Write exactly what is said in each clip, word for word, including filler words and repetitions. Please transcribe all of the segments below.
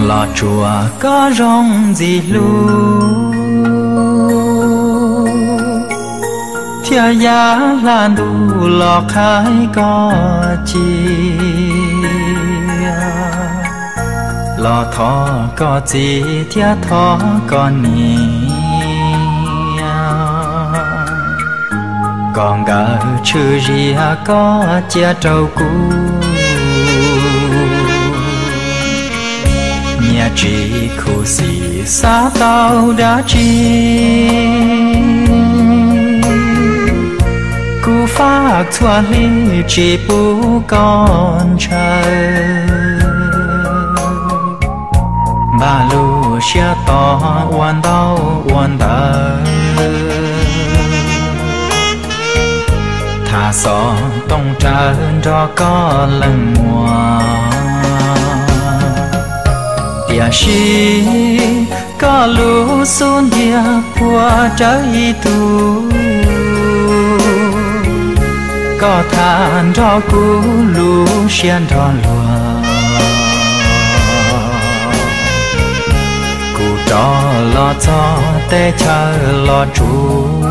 lò chùa có rong gì lu thia giá là đủ lò khai có chi lò thọ có gì thia thọ có ni còn gà chữ gì có chia trâu cũ nhà chỉ khu xì xa tao đã chi cú phát thua ly chỉ bố con trời ba lù xe to oan đau oan đời thà gió tông trơn cho có lần mùa địa sĩ có lũ xuân địa qua trái tu có than cho cú lũ xiên cho lùa cú cho lo cho tê chờ lo chúa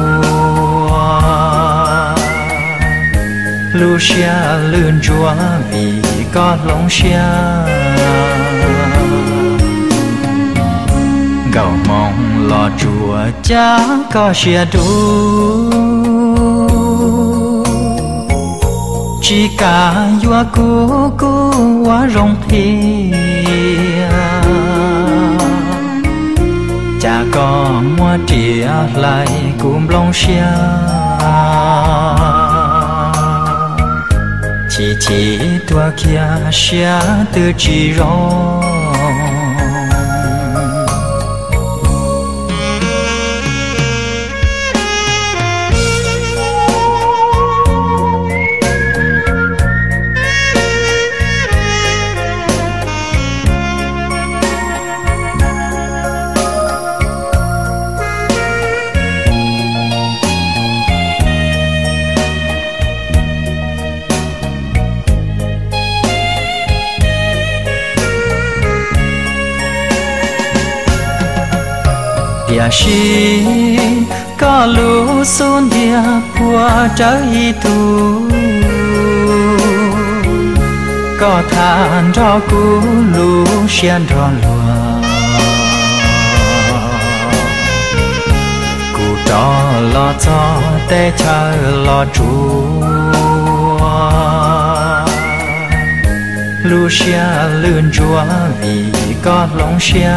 lu xia lươn chúa vì có lông xia gạo mong lo chúa cha có xia đủ chỉ cả vua cú cú quá rong thia cha có mua trìa lại cùng lông xia chỉ chỉ tua kia xia từ chỉ rong địa sĩ có lũ xuân địa qua trái tu có than cho cú lũ xiên cho lùa cú cho lo cho tê chờ lo chúa lũ xiên lươn chúa vì có lông xiên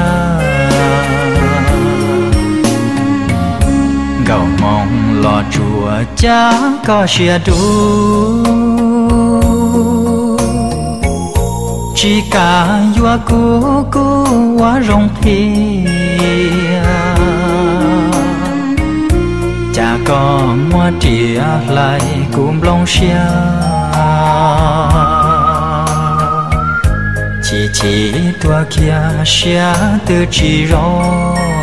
gạo mong lo chùa cha có xia đủ chỉ cả vua cú cú quá rong thia cha có mua trìa lại cùng lông xia chỉ chỉ tua kia xia từ chỉ rong